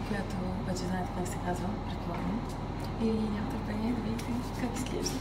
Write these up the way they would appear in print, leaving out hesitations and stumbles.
която вече знаете как се казва, предполагам. И няма търпение да видите как изглежда.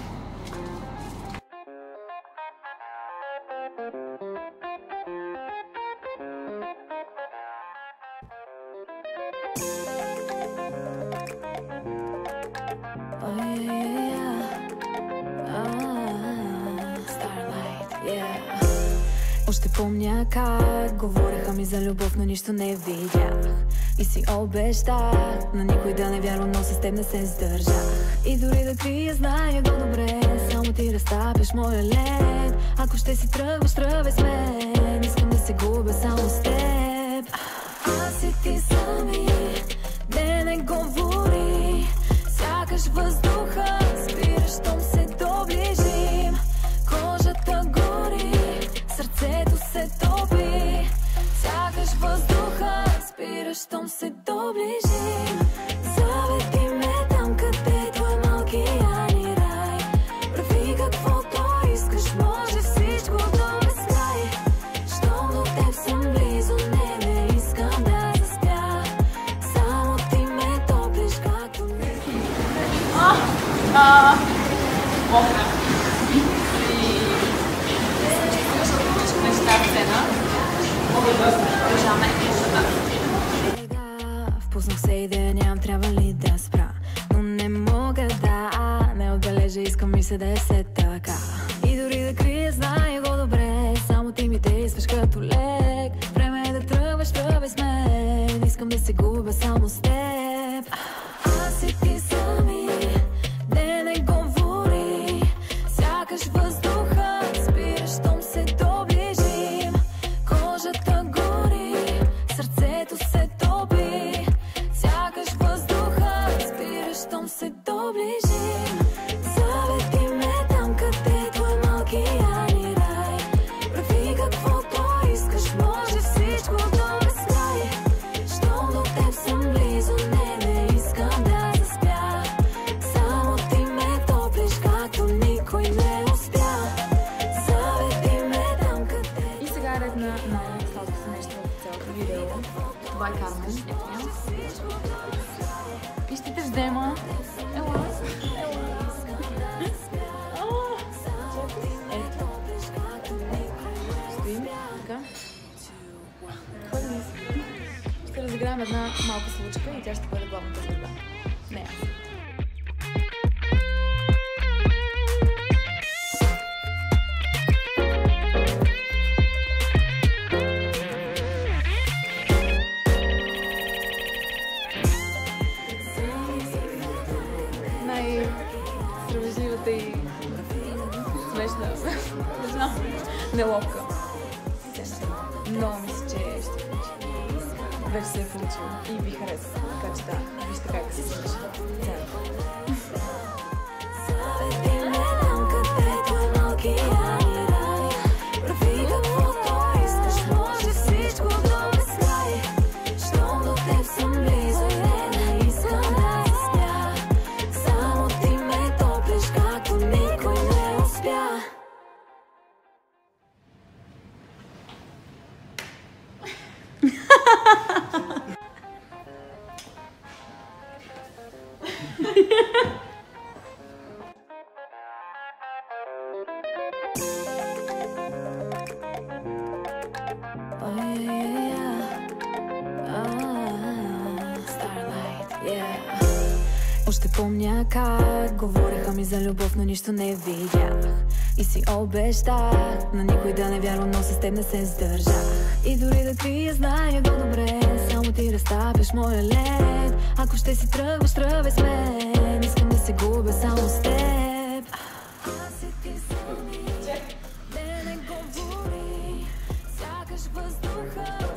Още помня как говориха ми за любов, но нищо не видях. И си обещах на никой да не вярвам, но с теб не се сдържах. И дори да крия, зная го добре, само ти разтапяш моя лед. Ако ще си тръгваш, тръгвай с мен, искам да се губя само с теб. Аз и ти сами, не говори, сякаш въздуха спираш, щом се доближим. Кожата гори, сърцето се топи, сякаш въздуха спираш, щом се доближим. Заведи ме там, където е малкия ни рай. Прави каквото искаш, може всичко до безкрай. Щом до теб съм близо, не искам да заспя. Само ти ме топлиш, както не. Мокра. Впуснах се идея, нямам трябва ли да спра, но не мога да не отбележа, искам ми се да е все така. И дори да крия, знае го добре, само ти ми действаш като лек. Време е да тръгваш, тръгвай с мен, искам да се губя само с теб. Аз и ти сами, не говори, сякаш въздуха спираш, щом се доближим. Кожата гори, сърцето се топи, сякаш въздуха спираш, щом се доближим. Заведи ме там, където е малкия ни рай. Прави каквото искаш, може всичко до безкрай. Щом до теб съм близо, не искам да заспя. Само ти ме топлиш, както никой не успя. Заведи ме там, където... И сега ред на най-сладкото нещо в цялото видео. Това е Кармен. Ето я. И ще те взема. Ела. Ето. Стоим. Така. Ходи вниз. Ще разиграем една малка случка и тя ще бъде главната звезда. Не аз. Най-справедливата и смешна, не знам, неловка. Много мисля, че ще получи. Вече се е получило и ви хареса. Така че да, вижте как се случи. Още помня как говориха ми за любов, но нищо не видях. И си обещах на никой да не вярвам, но с теб не се сдържах. И дори да крия, зная го добре, само ти разтапяш моя лед. Ако ще си тръгваш, тръгвай с мен, искам да се губя само с теб. Аз и ти сами, не говори, сякаш въздуха